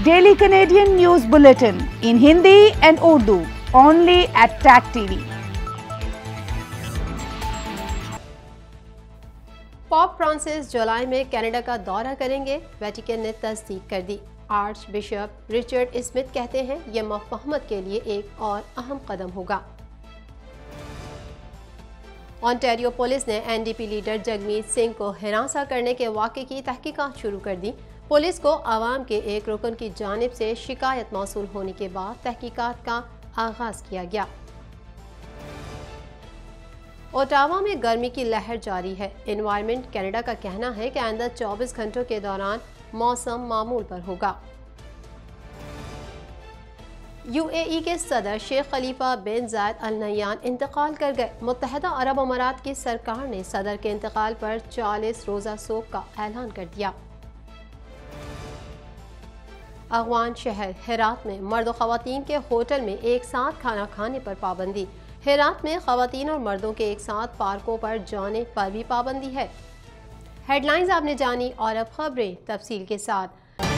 Daily Canadian News Bulletin in Hindi and Urdu, only at TAC TV. Pope Francis जुलाई में Canada का दौरा करेंगे, वेटिकन ने तस्दीक कर दी। आर्च बिशप रिचर्ड स्मिथ कहते हैं यह मोहम्मद के लिए एक और अहम कदम होगा। ओंटारियो पुलिस ने एनडीपी लीडर जगमीत सिंह को हिरासत करने के वाक़े की तहकीकात शुरू कर दी। पुलिस को आवाम के एक रुकन की जानिब से शिकायत मौसूल होने के बाद तहकीकात का आगाज किया गया। ओटावा में गर्मी की लहर जारी है। एनवायरमेंट कनाडा का कहना है कि आइंदा 24 घंटों के दौरान मौसम मामूल पर होगा। यूएई के सदर शेख खलीफा बिन जायद अल नहयान इंतकाल कर गए। मुत्तहदा अरब अमारात की सरकार ने सदर के इंतकाल पर 40 रोज़ा सोग का ऐलान कर दिया। अफगान शहर हेरात में मर्द और ख़वातीन के होटल में एक साथ खाना खाने पर पाबंदी। हेरात में ख़वातीन और मर्दों के एक साथ पार्कों पर जाने पर भी पाबंदी है। हेडलाइंस आपने जानी और अब खबरें तफसील के साथ।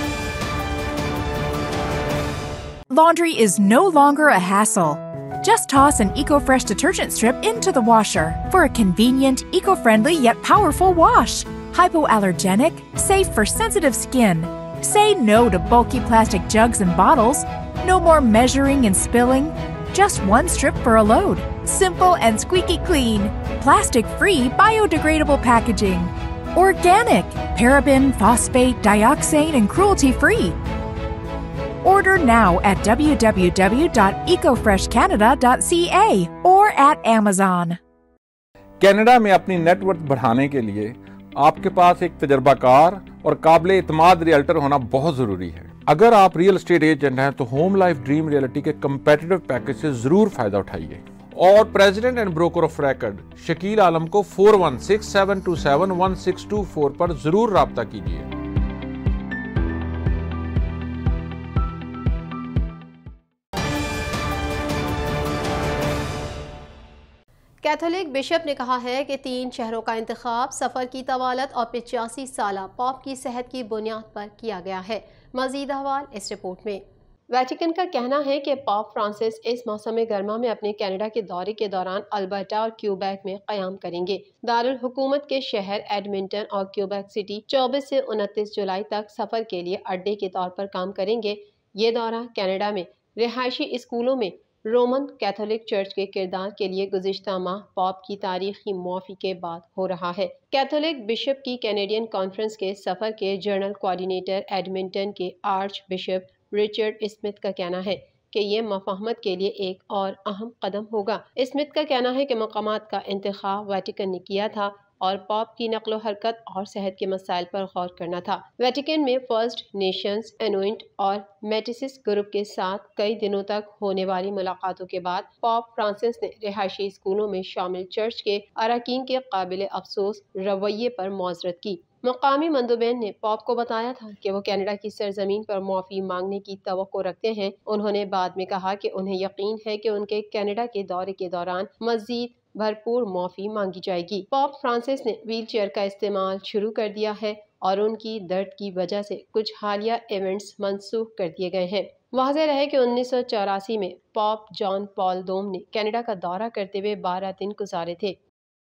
Laundry is no longer a hassle. Just toss an EcoFresh detergent strip into the washer for a convenient, eco-friendly yet powerful wash. Hypoallergenic, safe for sensitive skin. Say no to bulky plastic jugs and bottles. No more measuring and spilling. Just one strip for a load. Simple and squeaky clean. Plastic-free, biodegradable packaging. Organic, paraben, phosphate, dioxane, and cruelty-free. Order now at www.ecofreshcanada.ca or at Amazon. Canada में अपनी net worth बढ़ाने के लिए आपके पास एक तजर्बाकार और काबिल इत्माद realtor होना बहुत जरूरी है। अगर आप रियल एस्टेट एजेंट हैं तो होम लाइफ ड्रीम रियलिटी के कंपेटिटिव पैकेज से जरूर फायदा उठाइए और president and broker of record Shakeel Alam को 4167271624 पर जरूर राब्ता कीजिए। कैथोलिक बिशप ने कहा है कि 3 शहरों का इंतखाब सफ़र की तवालत और 85 साला पॉप की सेहत की बुनियाद पर किया गया है। मज़ीद अहवाल इस रिपोर्ट में। वेटिकन का कहना है कि पॉप फ्रांसिस इस मौसम गर्मा में अपने कनाडा के दौरे के दौरान अल्बर्टा और क्यूबेक में क़याम करेंगे। दारुल हुकूमत के शहर एडमिंटन और क्यूबेक सिटी 24 से 29 जुलाई तक सफ़र के लिए अड्डे के तौर पर काम करेंगे। ये दौरा कनाडा में रिहायशी स्कूलों में रोमन कैथोलिक चर्च के किरदार के लिए गुज़िश्ता माह पॉप की तारीखी मुआफ़ी के बाद हो रहा है। कैथोलिक बिशप की कैनेडियन कॉन्फ्रेंस के सफ़र के जनरल कोऑर्डिनेटर एडमिंटन के आर्च बिशप रिचर्ड स्मिथ का कहना है कि ये मफाहमत के लिए एक और अहम कदम होगा। स्मिथ का कहना है कि मकामात का इंतखाब वेटिकन ने किया था और पॉप की नक्लो हरकत और सेहत के मसाइल पर गौर करना था। वेटिकन में फर्स्ट नेशंस, एनोइंट और मेटिसिस ग्रुप के साथ कई दिनों तक होने वाली मुलाकातों के बाद पॉप फ्रांसिस ने रिहायशी स्कूलों में शामिल चर्च के अरकान के काबिल अफसोस रवैये पर मौजरत की। मकामी मंदुबैन ने पॉप को बताया था कि वो कनाडा की सरजमीन पर मुआफ़ी मांगने की तवक्को रखते हैं। उन्होंने बाद में कहा कि उन्हें यकीन है कि उनके कनाडा के दौरे के दौरान मजीद भरपूर मुआफ़ी मांगी जाएगी। पॉप फ्रांसिस ने व्हील चेयर का इस्तेमाल शुरू कर दिया है और उनकी दर्द की वजह से कुछ हालिया इवेंट्स मनसूख कर दिए गए हैं। वाज़ेह रहे कि 1984 में पॉप जॉन पॉल दोम ने कनाडा का दौरा करते हुए 12 दिन गुजारे थे।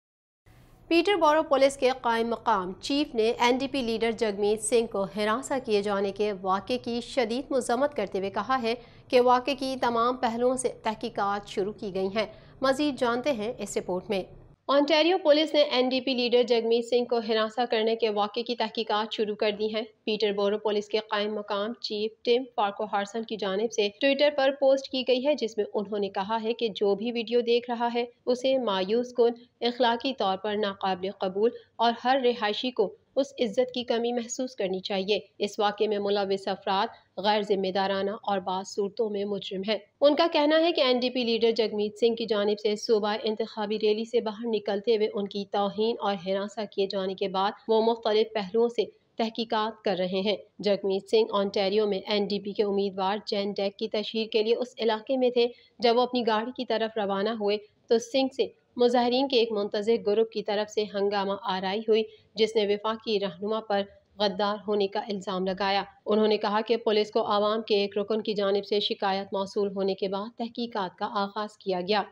पीटरबोरो पुलिस के कायम मकाम चीफ ने एनडीपी लीडर जगमीत सिंह को हिरासत किए जाने के वाक़े की शदीद मज़म्मत करते हुए कहा है कि वाक़े की तमाम पहलुओं से तहकीकात शुरू की गई हैं। मज़ीद जानते हैं इस रिपोर्ट में। ओंटारियो पुलिस ने एनडीपी लीडर जगमीत सिंह को हिरासत करने के वाक़े की तहकीकात शुरू कर दी है। पीटरबोरो पुलिस के कायम मकाम चीफ टिम फार्कोहार्सन की जानिब से ट्विटर पर पोस्ट की गई है, जिसमें उन्होंने कहा है कि जो भी वीडियो देख रहा है उसे मायूस कुन, इखलाकी तौर पर नाकाबिल कबूल और हर रिहायशी को उस इज्जत की कमी महसूस करनी चाहिए। इस वाक़े में मुलविस अफराद गैर जिम्मेदाराना और बाज़ सूरतों में मुजरिम है। उनका कहना है कि एनडीपी लीडर जगमीत सिंह की जानिब से सुबह इंतखाबी रैली से बाहर निकलते हुए उनकी तौहीन और हिरासत किए जाने के बाद वो मुख्तलिफ पहलुओं से तहकीकात कर रहे हैं। जगमीत सिंह ओंटारियो में एनडीपी के उम्मीदवार जैन डेक की तशहीर के लिए उस इलाके में थे। जब वो अपनी गाड़ी की तरफ रवाना हुए तो सिंह से मुजाहिरीन के एक मुंतज़िर ग्रुप की तरफ से हंगामा आराई हुई, जिसने वफाकी रहनुमा पर गद्दार होने का इल्ज़ाम लगाया। उन्होंने कहा कि पुलिस को आवाम के एक रुकन की जानिब से शिकायत मौसूल होने के बाद तहकीकात का आगाज किया गया।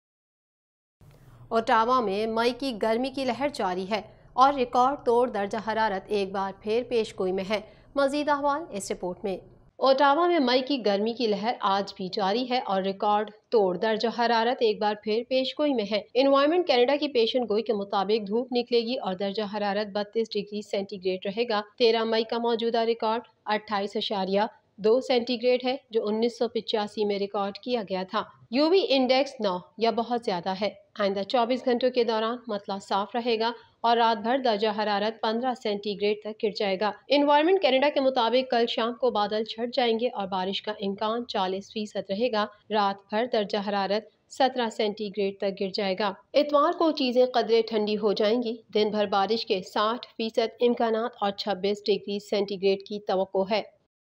ओटावा में मई की गर्मी की लहर जारी है और रिकॉर्ड तोड़ दर्जा हरारत एक बार फिर पेशगोई में है। मजीद अहवाल इस रिपोर्ट में। ओटावा में मई की गर्मी की लहर आज भी जारी है और रिकॉर्ड तोड़ दर्जा हरारत एक बार फिर पेशगोई में है। एनवायरमेंट कनाडा की पेशन गोई के मुताबिक धूप निकलेगी और दर्जा हरारत 32 डिग्री सेंटीग्रेड रहेगा। 13 मई का मौजूदा रिकॉर्ड 28.2 सेंटीग्रेड है जो 1985 में रिकॉर्ड किया गया था। यूवी इंडेक्स 9 या बहुत ज्यादा है। आइंदा 24 घंटों के दौरान मतला साफ रहेगा और रात भर दर्जा हरारत 15 सेंटीग्रेड तक गिर जाएगा। एनवायरमेंट कनाडा के मुताबिक कल शाम को बादल छट जाएंगे और बारिश का इम्कान 40% रहेगा। रात भर दर्जा हरारत 17 सेंटीग्रेड तक गिर जाएगा। इतवार को चीजें कदरे ठंडी हो जाएंगी। दिन भर बारिश के 60% इम्कानात और 26 डिग्री सेंटीग्रेड की तवक्को है।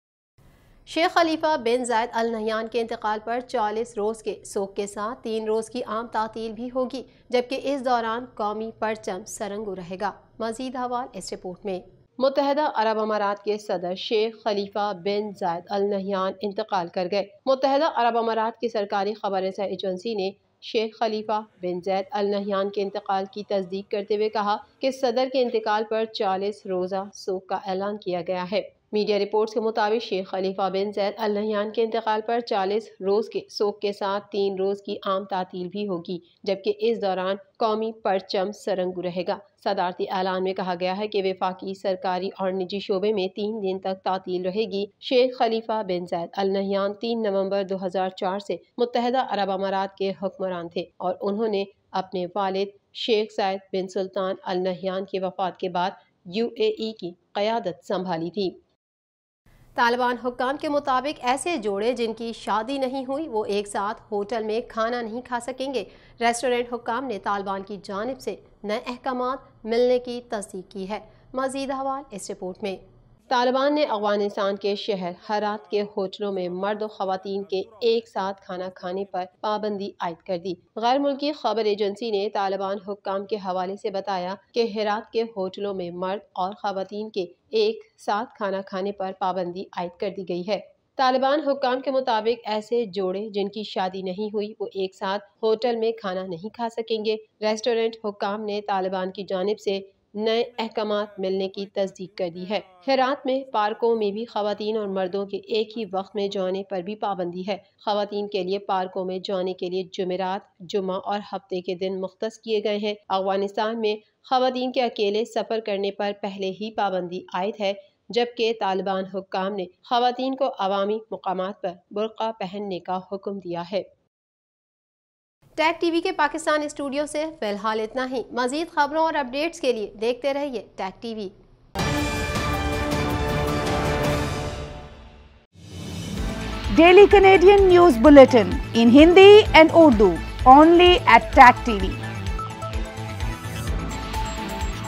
शेख खलीफा बिन जायद अल नहयान के इंतकाल पर 40 रोज़ के सोग के साथ 3 रोज़ की आम तातील भी होगी, जबकि इस दौरान कौमी परचम सरंगू रहेगा। मजीद हवाल इस रिपोर्ट में। मुत्तहदा अरब अमारात के सदर शेख खलीफा बिन जायद अल नहयान इंतकाल कर गए। मुत्तहदा अरब अमारात की सरकारी खबर एजेंसी ने शेख खलीफा बिन जायद अल नहयान के इंतकाल की तस्दीक करते हुए कहा कि सदर के इंतकाल पर 40 रोज़ा सोग का ऐलान किया गया है। मीडिया रिपोर्ट्स के मुताबिक शेख खलीफा बिन जायद अल नहयान के इंतकाल पर 40 रोज़ के सोग के साथ 3 रोज़ की आम तातील भी होगी, जबकि इस दौरान कौमी परचम सरंगू रहेगा। सदारती ऐलान में कहा गया है कि वफाकी, सरकारी और निजी शोबे में 3 दिन तक तातील रहेगी। शेख खलीफा बिन जायद अल नहयान 3 नवंबर 2004 से मुत्तहदा अरब अमारात के हुक्मरान थे और उन्होंने अपने वालिद शेख जायद बिन सुल्तान अल नहयान की वफात के बाद UAE की क़यादत संभाली थी। तालिबान हुक्काम के मुताबिक ऐसे जोड़े जिनकी शादी नहीं हुई वो एक साथ होटल में खाना नहीं खा सकेंगे। रेस्टोरेंट हुक्काम ने तालिबान की जानिब से नए अहकामात मिलने की तस्दीक की है। मजीद हवाल इस रिपोर्ट में। तालिबान ने अफगानिस्तान के शहर हरात के होटलों में मर्द और ख़वातीन के एक साथ खाना खाने पर पाबंदी आयद कर दी। गैर मुल्की खबर एजेंसी ने तालिबान हुक्काम के हवाले से बताया कि हेरात के होटलों में मर्द और ख़वातीन के एक साथ खाना खाने पर पाबंदी आयद कर दी गई है। तालिबान हुक्काम के मुताबिक ऐसे जोड़े जिनकी शादी नहीं हुई वो एक साथ होटल में खाना नहीं खा सकेंगे। रेस्टोरेंट हुक्काम ने तालिबान की जानिब से नए अहकामात मिलने की तस्दीक कर दी है। हेरात में पार्कों में भी खवातीन और मर्दों के एक ही वक्त में जाने पर भी पाबंदी है। खवातीन के लिए पार्कों में जाने के लिए जुमेरात, जुमा और हफ्ते के दिन मुख्तस किए गए हैं। अफगानिस्तान में खवातीन के अकेले सफ़र करने पर पहले ही पाबंदी आयद है, जबकि तालिबान हुक्काम ने खवातीन को अवामी मुकामात पर बुर्का पहनने का हुक्म दिया है। टैग टीवी के पाकिस्तान स्टूडियो से फिलहाल इतना ही। मजीद खबरों और अपडेट्स के लिए देखते रहिए TAC TV. Daily Canadian News Bulletin in Hindi and Urdu only at Tag TV.